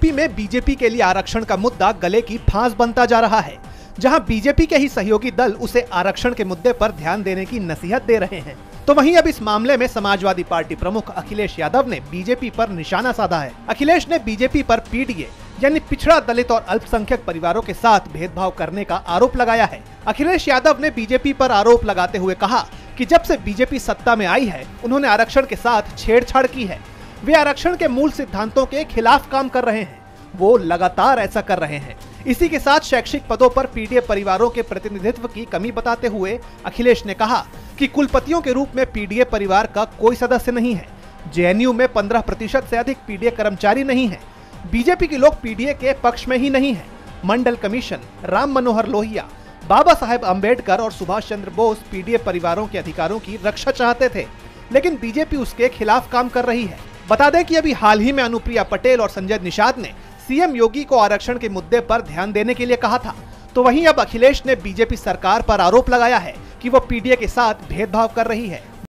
UP में BJP के लिए आरक्षण का मुद्दा गले की फांस बनता जा रहा है, जहां बीजेपी के ही सहयोगी दल उसे आरक्षण के मुद्दे पर ध्यान देने की नसीहत दे रहे हैं। तो वहीं अब इस मामले में समाजवादी पार्टी प्रमुख अखिलेश यादव ने बीजेपी पर निशाना साधा है। अखिलेश ने बीजेपी पर पीडीए यानी पिछड़ा, दलित और अल्पसंख्यक परिवारों के साथ भेदभाव करने का आरोप लगाया है। अखिलेश यादव ने बीजेपी पर आरोप लगाते हुए कहा कि जब से बीजेपी सत्ता में आई है, उन्होंने आरक्षण के साथ छेड़छाड़ की है। वे आरक्षण के मूल सिद्धांतों के खिलाफ काम कर रहे हैं। वो लगातार ऐसा कर रहे हैं। इसी के साथ शैक्षिक पदों पर पीडीए परिवारों के प्रतिनिधित्व की कमी बताते हुए अखिलेश ने कहा कि कुलपतियों के रूप में पीडीए परिवार का कोई सदस्य नहीं है। जेएनयू में 15% से अधिक पीडीए कर्मचारी नहीं है। बीजेपी के लोग पीडीए के पक्ष में ही नहीं है। मंडल कमीशन, राम मनोहर लोहिया, बाबा साहेब अम्बेडकर और सुभाष चंद्र बोस पीडीए परिवारों के अधिकारों की रक्षा चाहते थे, लेकिन बीजेपी उसके खिलाफ काम कर रही है। बता दें कि अभी हाल ही में अनुप्रिया पटेल और संजय निषाद ने सीएम योगी को आरक्षण के मुद्दे पर ध्यान देने के लिए कहा था। तो वहीं अब अखिलेश ने बीजेपी सरकार पर आरोप लगाया है कि वो पीडीए के साथ भेदभाव कर रही है।